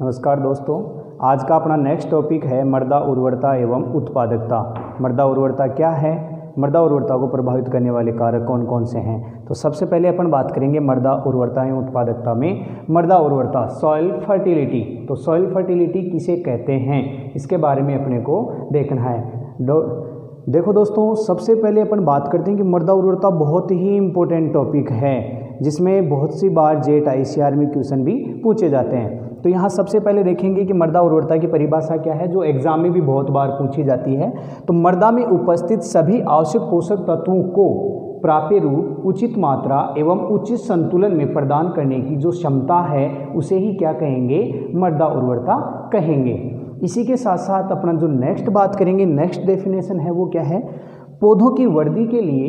नमस्कार दोस्तों, आज का अपना नेक्स्ट टॉपिक है मृदा उर्वरता एवं उत्पादकता। मृदा उर्वरता क्या है, मृदा उर्वरता को प्रभावित करने वाले कारक कौन कौन से हैं। तो सबसे पहले अपन बात करेंगे मृदा उर्वरता एवं उत्पादकता में मृदा उर्वरता, सॉइल फर्टिलिटी। तो सॉइल फर्टिलिटी किसे कहते हैं, इसके बारे में अपने को देखना है। देखो दोस्तों, सबसे पहले अपन बात करते हैं कि मृदा उर्वरता बहुत ही इम्पोर्टेंट टॉपिक है, जिसमें बहुत सी बार जेट ICR में क्वेश्चन भी पूछे जाते हैं। तो यहाँ सबसे पहले देखेंगे कि मृदा उर्वरता की परिभाषा क्या है, जो एग्जाम में भी बहुत बार पूछी जाती है। तो मृदा में उपस्थित सभी आवश्यक पोषक तत्वों को प्राप्य रूप, उचित मात्रा एवं उचित संतुलन में प्रदान करने की जो क्षमता है, उसे ही क्या कहेंगे, मृदा उर्वरता कहेंगे। इसी के साथ साथ अपना जो नेक्स्ट बात करेंगे, नेक्स्ट डेफिनेशन है वो क्या है, पौधों की वृद्धि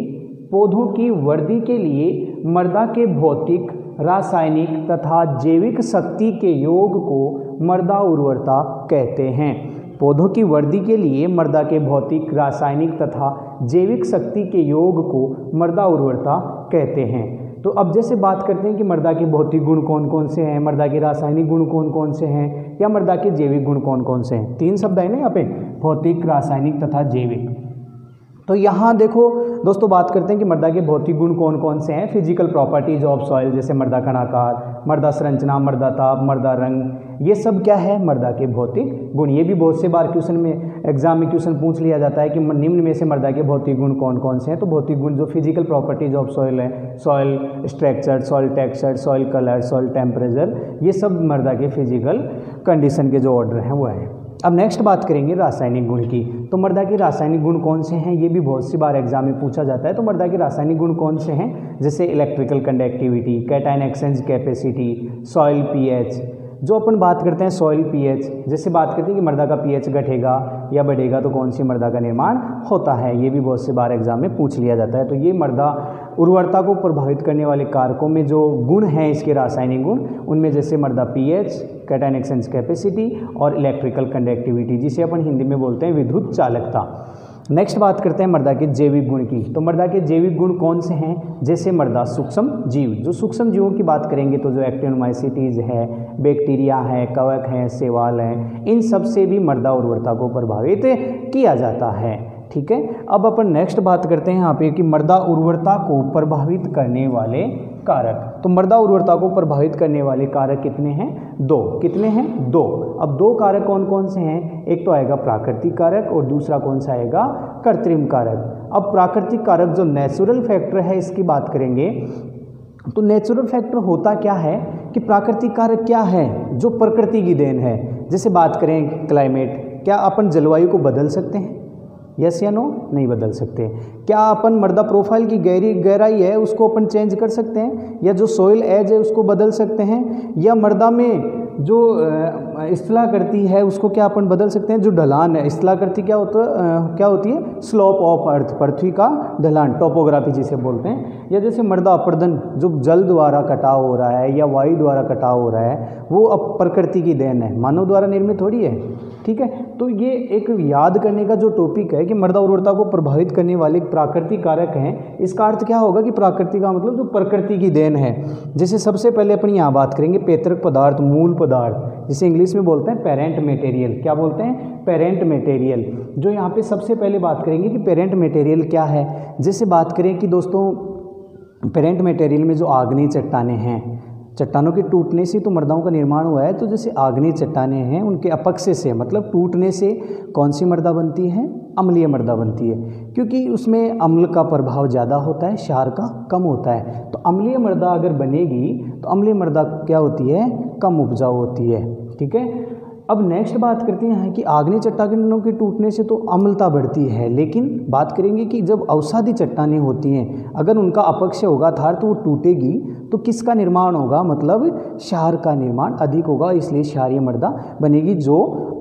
के लिए मृदा के भौतिक, रासायनिक तथा जैविक शक्ति के योग को मृदा उर्वरता कहते हैं। पौधों की वृद्धि के लिए मृदा के भौतिक, रासायनिक तथा जैविक शक्ति के योग को मृदा उर्वरता कहते हैं। तो अब जैसे बात करते हैं कि मृदा के भौतिक गुण कौन कौन से हैं, मृदा के रासायनिक गुण कौन कौन से हैं, या मृदा के जैविक गुण कौन कौन से हैं। तीन शब्द है ना यहाँ पे, भौतिक, रासायनिक तथा जैविक। तो यहाँ देखो दोस्तों, बात करते हैं कि मृदा के भौतिक गुण कौन कौन से हैं। फिजिकल प्रॉपर्टीज ऑफ सॉइल, जैसे मृदा कणाकार, मृदा संरचना, मृदा ताप, मृदा रंग, ये सब क्या है, मृदा के भौतिक गुण। ये भी बहुत से बार क्वेश्चन में, एग्जाम में क्वेश्चन पूछ लिया जाता है कि निम्न में से मृदा के भौतिक गुण कौन कौन से हैं। तो भौतिक गुण जो फिजिकल प्रॉपर्टीज ऑफ सॉइल है, soil structure, soil texture, soil colour, soil temperature, ये सब मृदा के फिजिकल कंडीशन के जो ऑर्डर हैं वो है। अब नेक्स्ट बात करेंगे रासायनिक गुण की। तो मृदा के रासायनिक गुण कौन से हैं, ये भी बहुत सी बार एग्जाम में पूछा जाता है। तो मृदा के रासायनिक गुण कौन से हैं, जैसे electrical conductivity, cation exchange capacity, soil pH। जो अपन बात करते हैं सॉइल pH, जैसे बात करते हैं कि मृदा का pH घटेगा या बढ़ेगा तो कौन सी मृदा का निर्माण होता है, ये भी बहुत से बार एग्जाम में पूछ लिया जाता है। तो ये मृदा उर्वरता को प्रभावित करने वाले कारकों में जो गुण हैं इसके रासायनिक गुण, उनमें जैसे मृदा pH, कैटायन एक्सचेंज कैपेसिटी और इलेक्ट्रिकल कंडक्टिविटी, जिसे अपन हिंदी में बोलते हैं विद्युत चालकता। नेक्स्ट बात करते हैं मृदा के जैविक गुण की। तो मृदा के जैविक गुण कौन से हैं, जैसे मृदा सूक्ष्म जीव। जो सूक्ष्म जीवों की बात करेंगे तो जो एक्टिनोमाइसीटीज है, बैक्टीरिया है, कवक हैं, शैवाल हैं, इन सब से भी मृदा उर्वरता को प्रभावित किया जाता है। ठीक है, अब अपन नेक्स्ट बात करते हैं यहाँ पे कि मृदा उर्वरता को प्रभावित करने वाले कारक। तो मृदा उर्वरता को प्रभावित करने वाले कारक कितने हैं, दो। कितने हैं, दो। अब दो कारक कौन कौन से हैं, एक तो आएगा प्राकृतिक कारक और दूसरा कौन सा आएगा, कृत्रिम कारक। अब प्राकृतिक कारक जो नेचुरल फैक्टर है, इसकी बात करेंगे। तो नेचुरल फैक्टर होता क्या है कि प्राकृतिक कारक क्या है, जो प्रकृति की देन है। जैसे बात करें क्लाइमेट, क्या अपन जलवायु को बदल सकते हैं, यस या नो, नहीं बदल सकते। क्या अपन मृदा प्रोफाइल की गहराई है उसको अपन चेंज कर सकते हैं, या जो सोइल एज है उसको बदल सकते हैं, या मृदा में जो स्थलाकृति है उसको क्या अपन बदल सकते हैं। जो ढलान है, स्थलाकृति क्या होती है, स्लोप ऑफ अर्थ, पृथ्वी का ढलान, टोपोग्राफी जिसे बोलते हैं। या जैसे मृदा अपरदन, जो जल द्वारा कटाव हो रहा है या वायु द्वारा कटाव हो रहा है, वो अब प्रकृति की देन है, मानव द्वारा निर्मित थोड़ी है। ठीक है, तो ये एक याद करने का जो टॉपिक है कि मृदा उर्वरता को प्रभावित करने वाले प्राकृतिक कारक हैं। इसका अर्थ क्या होगा कि प्राकृतिक का मतलब जो प्रकृति की देन है। जैसे सबसे पहले अपन यहाँ बात करेंगे पैतृक पदार्थ, मूल पदार्थ, जिसे इंग्लिश में बोलते हैं पेरेंट मटेरियल। क्या बोलते हैं, पेरेंट मटेरियल। जो यहाँ पे सबसे पहले बात करेंगे कि पेरेंट मटेरियल क्या है। जैसे बात करें कि दोस्तों पेरेंट मटेरियल में जो आग्नेय चट्टानें हैं, चट्टानों के टूटने से तो मृदाओं का निर्माण हुआ है। तो जैसे आग्नेय चट्टानें हैं, उनके अपक्षय से मतलब टूटने से कौन सी मृदा बनती है, अम्लीय मृदा बनती है, क्योंकि उसमें अम्ल का प्रभाव ज़्यादा होता है, क्षार का कम होता है। तो अम्लीय मृदा अगर बनेगी तो अम्लीय मृदा क्या होती है, कम उपजाऊ होती है। ठीक है, अब नेक्स्ट बात करते हैं कि आग्नेय चट्टानों के टूटने से तो अम्लता बढ़ती है, लेकिन बात करेंगे कि जब अवसादी चट्टानें होती हैं, अगर उनका अपक्षय होगा अर्थात तो वो टूटेगी तो किसका निर्माण होगा, मतलब क्षार का निर्माण अधिक होगा, इसलिए क्षारीय मृदा बनेगी, जो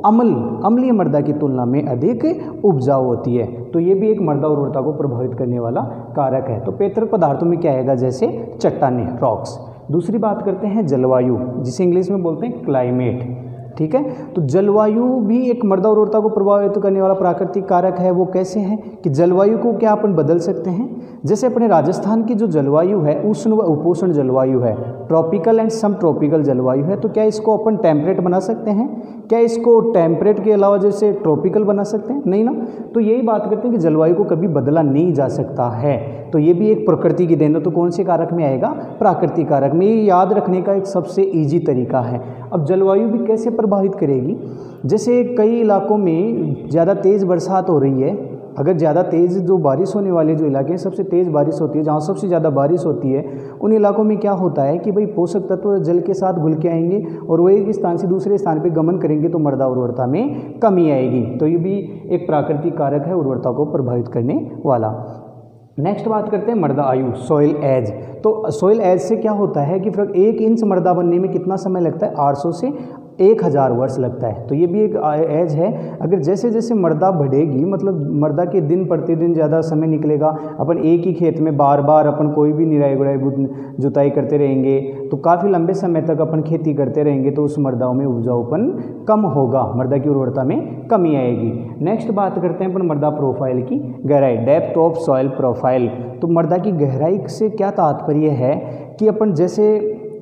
अम्लीय मृदा की तुलना में अधिक उपजाऊ होती है। तो ये भी एक मृदा उर्वरता को प्रभावित करने वाला कारक है। तो पैतृक पदार्थों में क्या आएगा, जैसे चट्टानें, रॉक्स। दूसरी बात करते हैं जलवायु, जिसे इंग्लिश में बोलते हैं क्लाइमेट। ठीक है। तो जलवायु भी एक मृदा उर्वरता को प्रभावित करने वाला प्राकृतिक कारक है। वो कैसे है कि जलवायु को क्या अपन बदल सकते हैं। जैसे अपने राजस्थान की जो जलवायु है उष्ण व उपोष्ण जलवायु है, ट्रॉपिकल एंड सम ट्रॉपिकल जलवायु है, तो क्या इसको अपन टेम्परेट बना सकते हैं? क्या इसको टेम्परेट के अलावा जैसे ट्रॉपिकल बना सकते हैं? नहीं ना। तो यही बात करते हैं कि जलवायु को कभी बदला नहीं जा सकता है। तो ये भी एक प्रकृति की देन है। तो कौन से कारक में आएगा? प्राकृतिक कारक में। ये याद रखने का एक सबसे ईजी तरीका है। अब जलवायु भी कैसे प्रभावित करेगी? जैसे कई इलाकों में ज़्यादा तेज़ बरसात हो रही है, अगर ज़्यादा तेज़ जो बारिश होने वाले जो इलाके हैं, सबसे तेज़ बारिश होती है, जहाँ सबसे ज़्यादा बारिश होती है, उन इलाकों में क्या होता है कि भाई पोषक तत्व जल के साथ घुल के आएंगे और वो एक स्थान से दूसरे स्थान पे गमन करेंगे, तो मृदा उर्वरता में कमी आएगी। तो ये भी एक प्राकृतिक कारक है उर्वरता को प्रभावित करने वाला। नेक्स्ट बात करते हैं मृदा आयु, सॉइल एज। तो सॉइल एज से क्या होता है कि फिर 1 इंच मृदा बनने में कितना समय लगता है? 800 से 1000 वर्ष लगता है। तो ये भी एक एज है। अगर जैसे जैसे मृदा बढ़ेगी, मतलब मृदा के दिन प्रतिदिन ज़्यादा समय निकलेगा, अपन एक ही खेत में बार बार अपन कोई भी निराई गुड़ाई जुताई करते रहेंगे, तो काफ़ी लंबे समय तक अपन खेती करते रहेंगे, तो उस मृदाओं में उपजाऊपन कम होगा, मृदा की उर्वरता में कमी आएगी। नेक्स्ट बात करते हैं अपन मृदा प्रोफाइल की गहराई, डेप्थ ऑफ सॉइल प्रोफाइल। तो मृदा की गहराई से क्या तात्पर्य है कि अपन जैसे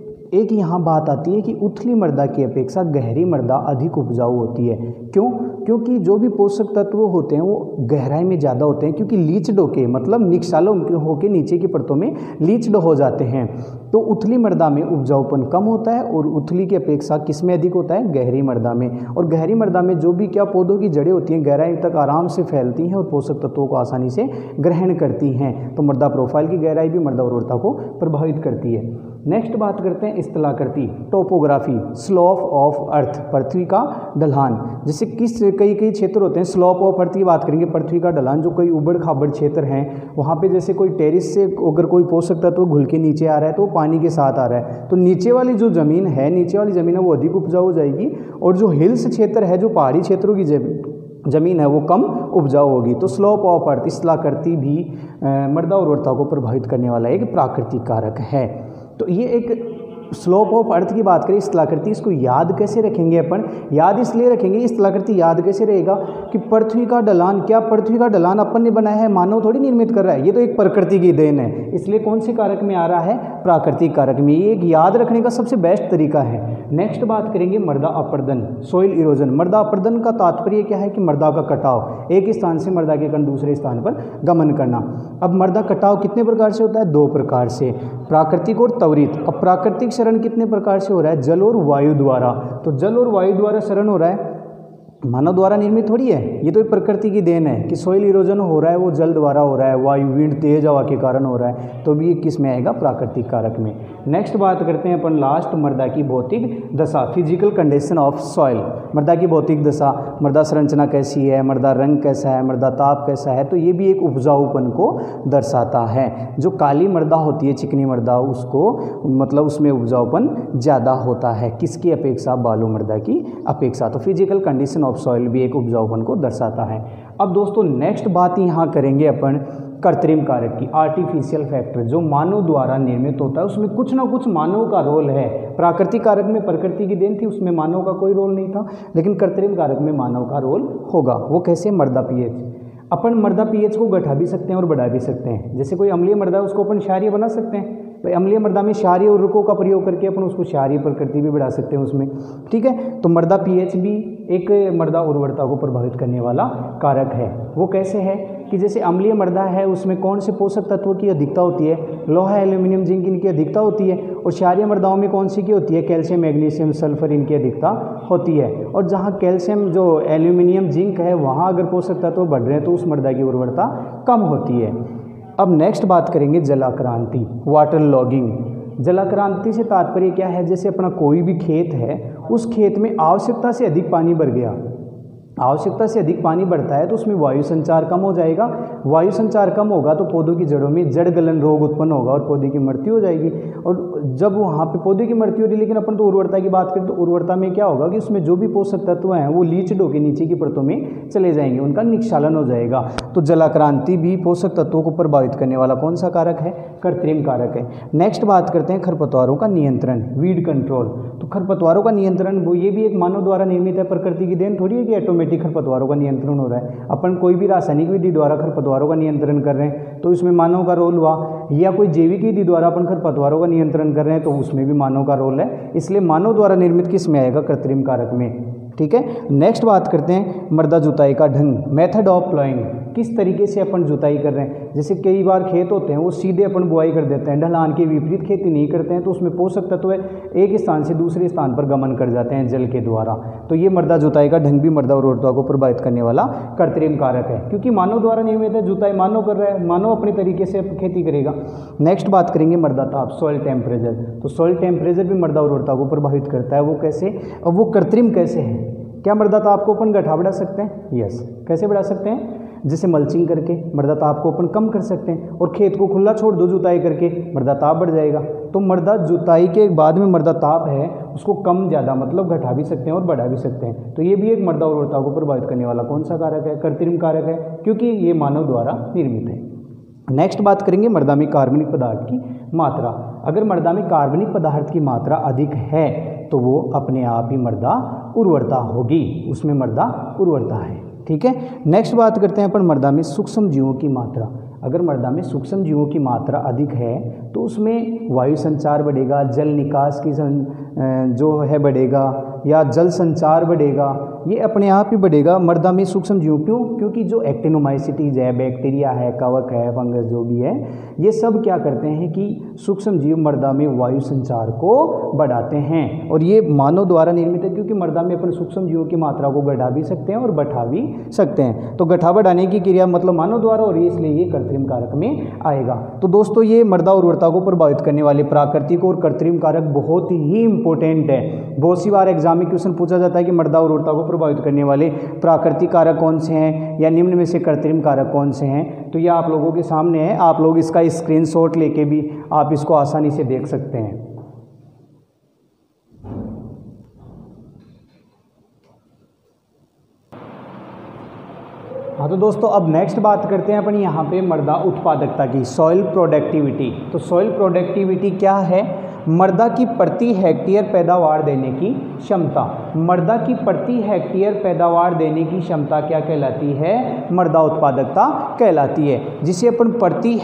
एक यहाँ बात आती है कि उथली मृदा की अपेक्षा गहरी मृदा अधिक उपजाऊ होती है। क्यों? क्योंकि जो भी पोषक तत्व होते हैं वो गहराई में ज़्यादा होते हैं, क्योंकि लीच्ड होके, मतलब निक्षालन होके नीचे की परतों में लीच्ड हो जाते हैं। तो उथली मृदा में उपजाऊपन कम होता है और उथली की अपेक्षा किस में अधिक होता है? गहरी मृदा में। और गहरी मृदा में जो भी क्या पौधों की जड़ें होती हैं गहराई तक आराम से फैलती हैं और पोषक तत्वों को आसानी से ग्रहण करती हैं। तो मृदा प्रोफाइल की गहराई भी मृदा उर्वरता को प्रभावित करती है। नेक्स्ट बात करते हैं स्थलाकृति, टोपोग्राफी, स्लोप ऑफ अर्थ, पृथ्वी का ढलान। जैसे कई क्षेत्र होते हैं, स्लोप ऑफ अर्थ की बात करेंगे, पृथ्वी का ढलान, जो कई उबड़ खाबड़ क्षेत्र हैं, वहाँ पे जैसे कोई टेरिस से अगर कोई पोषक तत्व घुल के नीचे आ रहा है तो वो पानी के साथ आ रहा है, तो नीचे वाली जो ज़मीन है, नीचे वाली ज़मीन है वो अधिक उपजाऊ हो जाएगी, और जो हिल्स क्षेत्र है, जो पहाड़ी क्षेत्रों की ज़मीन है वो कम उपजाऊ होगी। तो स्लोप ऑफ अर्थ, स्थलाकृति भी मृदा उर्वरता को प्रभावित करने वाला एक प्राकृतिक कारक है। तो ये एक स्लोप ऑफ अर्थ की बात करें, स्थलाकृति, इसको याद कैसे रखेंगे अपन? याद इसलिए रखेंगे, स्थलाकृति याद कैसे रहेगा कि पृथ्वी का ढलान, क्या पृथ्वी का ढलान अपन ने बनाया है? मानव थोड़ी निर्मित कर रहा है, ये तो एक प्रकृति की देन है। इसलिए कौन से कारक में आ रहा है? प्राकृतिक कारक में। ये एक याद रखने का सबसे बेस्ट तरीका है। नेक्स्ट बात करेंगे मृदा अपर्दन, सॉइल इरोजन। मृदा अपर्दन का तात्पर्य क्या है कि मृदा का कटाव, एक स्थान से मृदा के कण दूसरे स्थान पर गमन करना। अब मृदा कटाव कितने प्रकार से होता है? 2 प्रकार से, प्राकृतिक और त्वरित। अब प्राकृतिक क्षरण कितने प्रकार से हो रहा है? जल और वायु द्वारा। तो जल और वायु द्वारा क्षरण हो रहा है, मानव द्वारा निर्मित थोड़ी है, ये तो एक प्रकृति की देन है कि सॉइल इरोजन हो रहा है वो जल द्वारा हो रहा है, वायु, विंड, तेज हवा के कारण हो रहा है, तो भी ये किस में आएगा? प्राकृतिक कारक में। नेक्स्ट बात करते हैं अपन लास्ट, मृदा की भौतिक दशा, फिजिकल कंडीशन ऑफ सॉइल। मृदा की भौतिक दशा, मृदा संरचना कैसी है, मृदा रंग कैसा है, मृदा ताप कैसा है, तो ये भी एक उपजाऊपन को दर्शाता है। जो काली मृदा होती है, चिकनी मृदा, उसको मतलब उसमें उपजाऊपन ज़्यादा होता है, किसकी अपेक्षा? बालू मृदा की अपेक्षा। तो फिजिकल कंडीशन सॉइल भी एक उपजाऊपन को दर्शाता है। अब दोस्तों नेक्स्ट बात यहाँ करेंगे अपन कृत्रिम कारक की, आर्टिफिशियल फैक्टर, जो मानव द्वारा निर्मित होता है, उसमें कुछ ना कुछ मानव का रोल है। प्राकृतिक कारक में प्रकृति की देन थी, उसमें मानव का कोई रोल नहीं था, लेकिन कृत्रिम कारक में मानव का रोल होगा। वो कैसे? मृदा पीएच। अपन मृदा पीएच को घटा भी सकते हैं और बढ़ा भी सकते हैं। जैसे कोई अम्लीय मृदा है उसको अपन क्षारीय बना सकते हैं, तो अम्लीय मृदा में क्षारीय उर्वरकों का प्रयोग करके अपन उसको क्षारीय प्रकृति भी बढ़ा सकते हैं उसमें, ठीक है। तो मृदा पीएच भी एक मृदा उर्वरता को प्रभावित करने वाला कारक है। वो कैसे है कि जैसे अम्लीय मृदा है उसमें कौन से पोषक तत्वों की अधिकता होती है? लोहा, एल्यूमिनियम, जिंक, इनकी अधिकता होती है। और क्षारीय मृदाओं में कौन सी की होती है? कैल्शियम, मैग्नीशियम, सल्फर, इनकी अधिकता होती है। और जहाँ कैल्शियम, जो एल्यूमिनियम, जिंक है, वहाँ अगर पोषक तत्व बढ़ रहे हैं तो उस मृदा की उर्वरता कम होती है। अब नेक्स्ट बात करेंगे जलाक्रांति, वाटर लॉगिंग। जलाक्रांति से तात्पर्य क्या है? जैसे अपना कोई भी खेत है, उस खेत में आवश्यकता से अधिक पानी भर गया, आवश्यकता से अधिक पानी बढ़ता है तो उसमें वायु संचार कम हो जाएगा। वायु संचार कम होगा तो पौधों की जड़ों में जड़ गलन रोग उत्पन्न होगा और पौधे की मृत्यु हो जाएगी। और जब वहाँ पे पौधे की मृत्यु हो रही, लेकिन अपन तो उर्वरता की बात करें तो उर्वरता में क्या होगा कि उसमें जो भी पोषक तत्व हैं वो लीच डो के नीचे की परतों में चले जाएंगे, उनका निक्षालन हो जाएगा। तो जलाक्रांति भी पोषक तत्वों को प्रभावित करने वाला कौन सा कारक है? कृत्रिम कारक है। नेक्स्ट बात करते हैं खरपतवारों का नियंत्रण, वीड कंट्रोल। तो खरपतवारों का नियंत्रण वो ये भी एक मानव द्वारा निर्मित है, प्रकृति की देन थोड़ी है कि ऑटोमेटिक खरपतवारों का नियंत्रण हो रहा है। अपन कोई भी रासायनिक विधि द्वारा खरपतवारों का नियंत्रण कर रहे हैं तो इसमें मानव का रोल हुआ, या कोई जैविक विधि द्वारा अपन खरपतवारों का नियंत्रण कर रहे हैं तो उसमें भी मानव का रोल है। इसलिए मानव द्वारा निर्मित किस में आएगा? कृत्रिम कारक में। ठीक है, नेक्स्ट बात करते हैं मृदा जुताई का ढंग, मेथड ऑफ प्लॉइंग। किस तरीके से अपन जुताई कर रहे हैं? जैसे कई बार खेत होते हैं वो सीधे अपन बुआई कर देते हैं, ढलान के विपरीत खेती नहीं करते हैं, तो उसमें पोषक तत्व एक स्थान से दूसरे स्थान पर गमन कर जाते हैं जल के द्वारा। तो ये मृदा जुताई का ढंग भी मृदा उर्वरता को प्रभावित करने वाला कृत्रिम कारक है, क्योंकि मानव द्वारा निर्मित है, जुताई मानव कर रहा है, मानव अपने तरीके से खेती करेगा। नेक्स्ट बात करेंगे मृदा ताप, सॉइल टेम्परेचर। तो सॉइल टेम्परेचर भी मृदा उर्वरता को प्रभावित करता है। वो कैसे? अब वो कृत्रिम कैसे है? क्या मृदा ताप को अपन गड्ढा बढ़ा सकते हैं? यस। कैसे बढ़ा सकते हैं? जैसे मल्चिंग करके मृदा ताप को अपन कम कर सकते हैं, और खेत को खुला छोड़ दो जुताई करके, मृदा ताप बढ़ जाएगा। तो मृदा जुताई के बाद में मृदा ताप है उसको कम ज़्यादा मतलब घटा भी सकते हैं और बढ़ा भी सकते हैं। तो ये भी एक मृदा उर्वरता को प्रभावित करने वाला कौन सा कारक है? कृत्रिम कारक है, क्योंकि ये मानव द्वारा निर्मित है। नेक्स्ट बात करेंगे मृदा में कार्बनिक पदार्थ की मात्रा। अगर मृदा में कार्बनिक पदार्थ की मात्रा अधिक है तो वो अपने आप ही मृदा उर्वरता होगी, उसमें मृदा उर्वरता है। ठीक है, नेक्स्ट बात करते हैं अपन मृदा में सूक्ष्म जीवों की मात्रा। अगर मृदा में सूक्ष्म जीवों की मात्रा अधिक है तो उसमें वायु संचार बढ़ेगा, जल निकास की जो है बढ़ेगा, या जल संचार बढ़ेगा, ये अपने आप ही बढ़ेगा मृदा में सूक्ष्म जीव। क्यों? क्योंकि जो एक्टिनोमाइसिटीज है, बैक्टीरिया है, कवक है, फंगस जो भी है, ये सब क्या करते हैं कि सूक्ष्म जीव मृदा में वायु संचार को बढ़ाते हैं। और ये मानव द्वारा निर्मित है, क्योंकि मृदा में अपन सूक्ष्म जीवों की मात्रा को बढ़ा भी सकते हैं और बढ़ा भी सकते हैं। तो गठा बढ़ाने की क्रिया मतलब मानव द्वारा हो रही है, इसलिए ये कृत्रिम कारक में आएगा। तो दोस्तों ये मृदा उर्वरता को प्रभावित करने वाले प्राकृतिक और कृत्रिम कारक बहुत ही इंपॉर्टेंट है। बहुत सी बार एग्जाम में क्वेश्चन पूछा जाता है कि मृदा उर्वरता को प्रभावित करने वाले प्राकृतिक कारक कौन से हैं, या निम्न में से कृत्रिम कारक कौन से हैं। तो ये आप लोगों के सामने है, आप लोग इसका स्क्रीनशॉट लेके भी आप इसको आसानी से देख सकते हैं। हाँ, तो दोस्तों अब नेक्स्ट बात करते हैं अपन यहाँ पे मृदा उत्पादकता की, सॉइल प्रोडक्टिविटी। तो सॉइल प्रोडक्टिविटी क्या है? मृदा की प्रति हेक्टेयर पैदावार देने की क्षमता। मृदा की प्रति हेक्टेयर पैदावार देने की क्षमता क्या कहलाती है? मृदा उत्पादकता कहलाती है, जिसे अपन प्रति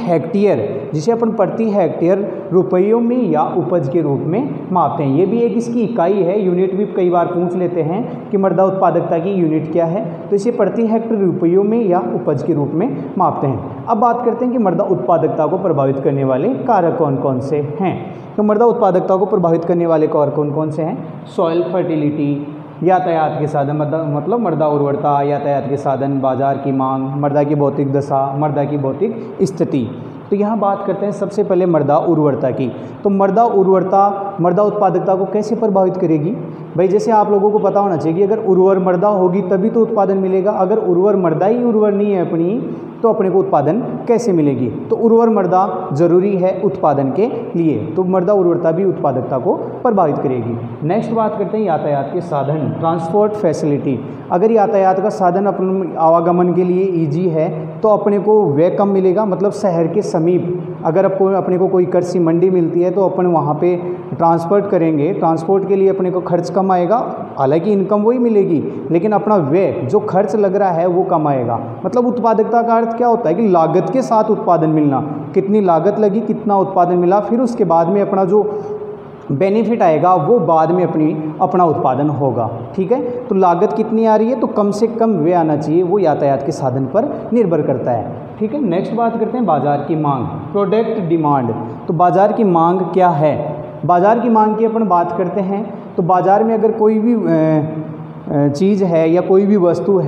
हेक्टेयर रुपयों में या उपज के रूप में मापते हैं। ये भी एक इसकी इकाई है, यूनिट भी कई बार पूछ लेते हैं कि मृदा उत्पादकता की यूनिट क्या है, तो इसे प्रति हेक्टेयर रुपयों में या उपज के रूप में मापते हैं। अब बात करते हैं कि मृदा उत्पादकता को प्रभावित करने वाले कारक कौन कौन से हैं। तो मृदा उत्पादकता को प्रभावित करने वाले कारक कौन कौन से हैं? सॉइल फर्टिलिटी, यातायात के साधन मतलब मृदा उर्वरता, यातायात के साधन, बाजार की मांग, मृदा की भौतिक दशा, मृदा की भौतिक स्थिति। तो यहाँ बात करते हैं सबसे पहले मृदा उर्वरता की। तो मृदा उर्वरता मृदा उत्पादकता को कैसे प्रभावित करेगी? भाई जैसे आप लोगों को पता होना चाहिए कि अगर उर्वर मृदा होगी तभी तो उत्पादन मिलेगा। अगर उर्वर मृदा ही उर्वर नहीं है अपनी, तो अपने को उत्पादन कैसे मिलेगी? तो उर्वर मृदा जरूरी है उत्पादन के लिए, तो मृदा उर्वरता भी उत्पादकता को प्रभावित करेगी। नेक्स्ट बात करते हैं यातायात के साधन, ट्रांसपोर्ट फैसिलिटी। अगर यातायात का साधन अपन आवागमन के लिए ईजी है तो अपने को व्यय कम मिलेगा, मतलब शहर के समीप अगर अपने को कोई कृषि मंडी मिलती है तो अपन वहाँ पे ट्रांसपोर्ट करेंगे, ट्रांसपोर्ट के लिए अपने को खर्च कम आएगा, हालांकि इनकम वही मिलेगी लेकिन अपना व्यय जो खर्च लग रहा है वो कम आएगा। मतलब उत्पादकता का अर्थ क्या होता है कि लागत के साथ उत्पादन मिलना, कितनी लागत लगी कितना उत्पादन मिला, फिर उसके बाद में अपना जो बेनिफिट आएगा वो बाद में अपना उत्पादन होगा। ठीक है, तो लागत कितनी आ रही है तो कम से कम व्यय आना चाहिए, वो यातायात के साधन पर निर्भर करता है। ठीक है, नेक्स्ट बात करते हैं बाजार की मांग, प्रोडक्ट डिमांड। तो बाजार की मांग क्या है? बाजार की मांग की अपन बात करते हैं तो बाजार में अगर कोई भी चीज़ है या कोई भी वस्तु है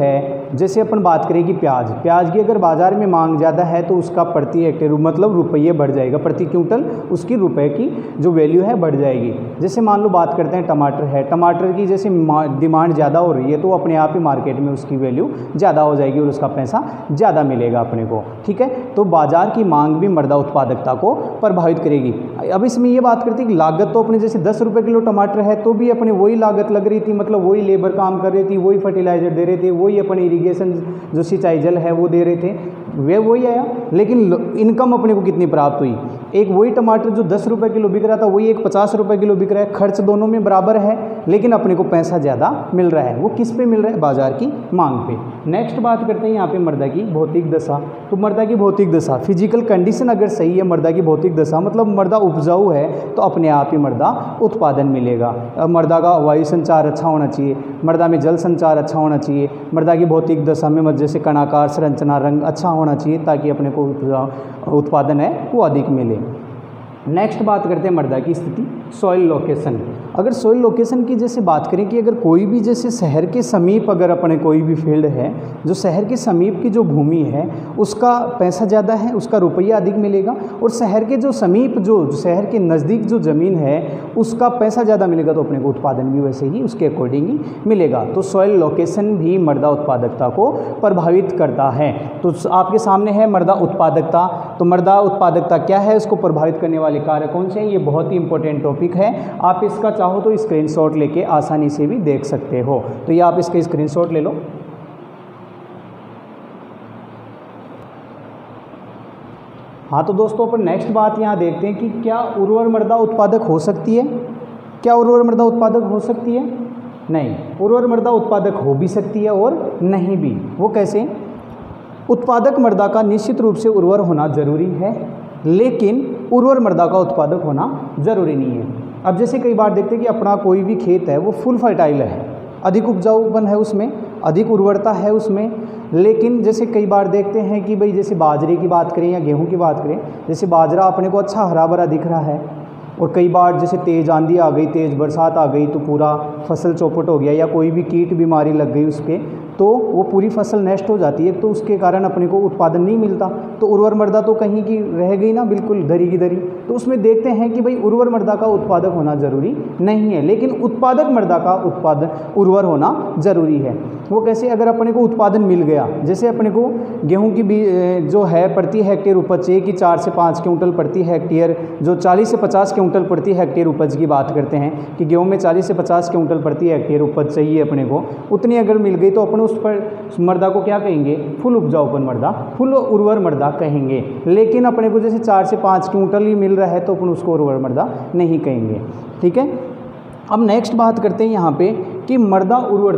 जैसे अपन बात करें कि प्याज की अगर बाज़ार में मांग ज़्यादा है तो उसका प्रति हेक्टेयर मतलब रुपये बढ़ जाएगा, प्रति क्विंटल उसकी रुपए की जो वैल्यू है बढ़ जाएगी। जैसे मान लो बात करते हैं टमाटर है, टमाटर की जैसे डिमांड ज़्यादा हो रही है तो अपने आप ही मार्केट में उसकी वैल्यू ज़्यादा हो जाएगी और उसका पैसा ज़्यादा मिलेगा अपने को, ठीक है। तो बाज़ार की मांग भी मृदा उत्पादकता को प्रभावित करेगी। अब इसमें ये बात करते हैं कि लागत तो अपने जैसे 10 रुपये किलो टमाटर है तो भी अपने वही लागत लग रही थी, मतलब वही लेबर काम कर रही थी, वही फर्टिलाइजर दे रहे थे, वही अपने इरिगेशन जो सिंचाई जल है वो दे रहे थे, वे वही आया। लेकिन इनकम अपने को कितनी प्राप्त हुई, एक वही टमाटर जो 10 रुपये किलो बिक रहा था वही एक 50 रुपये किलो बिक रहा है, खर्च दोनों में बराबर है लेकिन अपने को पैसा ज़्यादा मिल रहा है। वो किस पे मिल रहा है, बाज़ार की मांग पे। नेक्स्ट बात करते हैं यहाँ पे मृदा की भौतिक दशा। तो मृदा की भौतिक दशा, फिजिकल कंडीशन अगर सही है मृदा की भौतिक दशा मतलब मृदा उपजाऊ है तो अपने आप ही मृदा उत्पादन मिलेगा। मृदा का वायु संचार अच्छा होना चाहिए, मृदा में जल संचार अच्छा होना चाहिए, मृदा की भौतिक दशा में जैसे कणाकार संरचना रंग अच्छा होना चाहिए ताकि अपने को उत्पादन है वो अधिक मिले। नेक्स्ट बात करते हैं मृदा की स्थिति, सॉइल लोकेशन। अगर सॉइल लोकेशन की जैसे बात करें कि अगर कोई भी जैसे शहर के समीप अगर अपने कोई भी फील्ड है, जो शहर के समीप की जो भूमि है उसका पैसा ज़्यादा है, उसका रुपया अधिक मिलेगा, और शहर के जो समीप जो शहर के नज़दीक जो ज़मीन है उसका पैसा ज़्यादा मिलेगा तो अपने को उत्पादन भी वैसे ही उसके अकॉर्डिंग ही मिलेगा। तो सॉइल लोकेशन भी मृदा उत्पादकता को प्रभावित करता है। तो आपके सामने है मृदा उत्पादकता। तो मृदा उत्पादकता क्या है, उसको प्रभावित करने वाले कारक कौन से हैं, ये बहुत ही इंपॉर्टेंट टॉपिक है। आप इसका चाहो तो स्क्रीनशॉट लेके आसानी से भी देख सकते हो। तो ये आप इसका स्क्रीनशॉट ले लो। हाँ तो दोस्तों अपन नेक्स्ट बात यहाँ देखते हैं कि क्या उर्वर मृदा उत्पादक हो सकती है। क्या उर्वर मृदा उत्पादक हो सकती है? नहीं, उर्वर मृदा उत्पादक हो भी सकती है और नहीं भी। वो कैसे? उत्पादक मृदा का निश्चित रूप से उर्वर होना जरूरी है लेकिन उर्वर मृदा का उत्पादक होना जरूरी नहीं है। अब जैसे कई बार देखते हैं कि अपना कोई भी खेत है वो फुल फर्टाइल है, अधिक उपजाऊपन है उसमें, अधिक उर्वरता है उसमें, लेकिन जैसे कई बार देखते हैं कि भाई जैसे बाजरे की बात करें या गेहूं की बात करें, जैसे बाजरा अपने को अच्छा हरा भरा दिख रहा है और कई बार जैसे तेज़ आंधी आ गई, तेज़ बरसात आ गई तो पूरा फसल चौपट हो गया या कोई भी कीट बीमारी लग गई उसके तो वो पूरी फसल नष्ट हो जाती है, तो उसके कारण अपने को उत्पादन नहीं मिलता। तो उर्वर मृदा तो कहीं की रह गई ना, बिल्कुल धरी की धरी। तो उसमें देखते हैं कि भाई उर्वर मृदा का उत्पादक होना जरूरी नहीं है लेकिन उत्पादक मृदा का उत्पादन उर्वर होना जरूरी है। वो कैसे? अगर अपने को उत्पादन मिल गया, जैसे अपने को गेहूँ की जो है प्रति हेक्टेयर उपज चाहिए कि 4 से 5 क्विंटल प्रति हेक्टेयर, जो 40 से 50 क्विंटल प्रति हेक्टेयर उपज की बात करते हैं कि गेहूँ में 40 से 50 क्विंटल प्रति हेक्टेयर उपज चाहिए अपने को, उतनी अगर मिल गई तो अपन उस पर मृदा को क्या कहेंगे? फुल उपजाऊपन मृदा, फुल उर्वर मृदा कहेंगे। लेकिन अपने को जैसे 4 से 5 क्विंटल ही मिल रहा है तो अपन उसको उर्वर मृदा नहीं कहेंगे, ठीक है। अब नेक्स्ट बात करते हैं यहाँ पे कि मृदा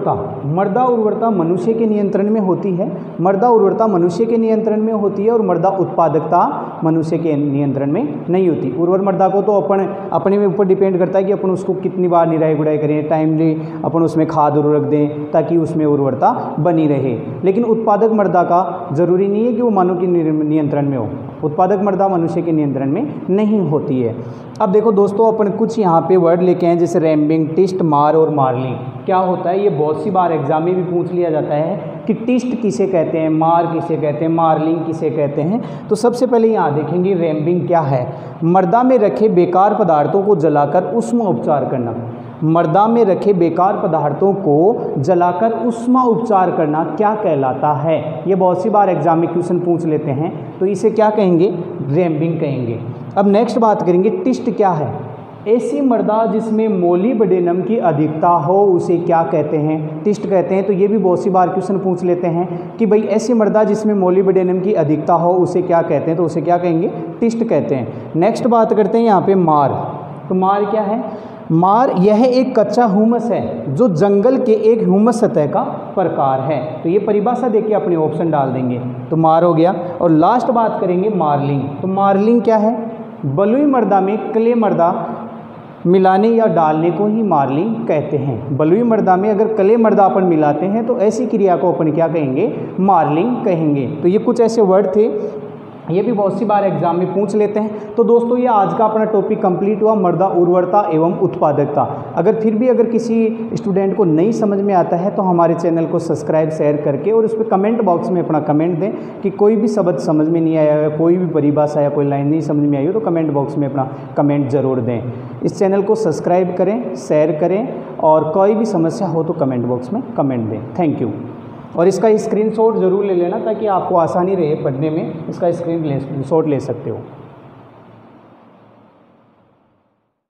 उर्वरता मनुष्य के नियंत्रण में होती है, मृदा उर्वरता मनुष्य के नियंत्रण में होती है और मृदा उत्पादकता मनुष्य के नियंत्रण में नहीं होती। उर्वर मृदा को तो अपन अपने में ऊपर डिपेंड करता है कि अपन उसको कितनी बार निराई गुड़ाई करें, टाइमली अपन उसमें खाद उर्वरक दें ताकि उसमें उर्वरता बनी रहे। लेकिन उत्पादक मृदा का जरूरी नहीं है कि वो मानव के नियंत्रण में हो, उत्पादक मृदा मनुष्य के नियंत्रण में नहीं होती है। अब देखो दोस्तों अपन कुछ यहाँ पे वर्ड लेके आए जैसे रैम्बिंग, टिस्ट, मार और मार्लिंग। क्या होता है? ये बहुत सी बार एग्जाम में भी पूछ लिया जाता है कि टिस्ट किसे कहते हैं, मार किसे कहते हैं, मार्लिंग किसे कहते हैं। तो सबसे पहले यहाँ देखेंगे रैम्बिंग क्या है। मृदा में रखे बेकार पदार्थों को जलाकर उष्मा उपचार करना। मृदा में रखे बेकार पदार्थों को जलाकर उष्मा उपचार करना क्या कहलाता है? ये बहुत सी बार एग्जाम में क्वेश्चन पूछ लेते हैं, तो इसे क्या कहेंगे? रैम्बिंग कहेंगे। अब नेक्स्ट बात करेंगे टिस्ट क्या है। ऐसी मृदा जिसमें मोलिब्डेनम की अधिकता हो उसे क्या कहते हैं? टिस्ट कहते हैं। तो ये भी बहुत सी बार क्वेश्चन पूछ लेते हैं कि भाई ऐसी मृदा जिसमें मोलिब्डेनम की अधिकता हो उसे क्या कहते हैं? तो उसे क्या कहेंगे? टिस्ट कहते हैं। नेक्स्ट बात करते हैं यहाँ पे मार। तो मार क्या है? मार यह एक कच्चा ह्यूमस है जो जंगल के एक ह्यूमस सतह का प्रकार है। तो ये परिभाषा देके अपने ऑप्शन डाल देंगे। तो मार हो गया। और लास्ट बात करेंगे मार्लिंग। तो मार्लिंग क्या है? बलुई मृदा में क्ले मृदा मिलाने या डालने को ही मार्लिंग कहते हैं। बलुई मृदा में अगर क्ले मृदा अपन मिलाते हैं तो ऐसी क्रिया को अपन क्या कहेंगे? मार्लिंग कहेंगे। तो ये कुछ ऐसे वर्ड थे ये भी बहुत सी बार एग्जाम में पूछ लेते हैं। तो दोस्तों ये आज का अपना टॉपिक कंप्लीट हुआ, मृदा उर्वरता एवं उत्पादकता। अगर फिर भी अगर किसी स्टूडेंट को नहीं समझ में आता है तो हमारे चैनल को सब्सक्राइब शेयर करके और उस पर कमेंट बॉक्स में अपना कमेंट दें कि कोई भी शब्द समझ में नहीं आया है, कोई भी परिभाषा या कोई लाइन नहीं समझ में आई हो तो कमेंट बॉक्स में अपना कमेंट ज़रूर दें। इस चैनल को सब्सक्राइब करें, शेयर करें और कोई भी समस्या हो तो कमेंट बॉक्स में कमेंट दें। Thank you. और इसका स्क्रीनशॉट ज़रूर ले लेना ताकि आपको आसानी रहे पढ़ने में, इसका स्क्रीनशॉट ले सकते हो।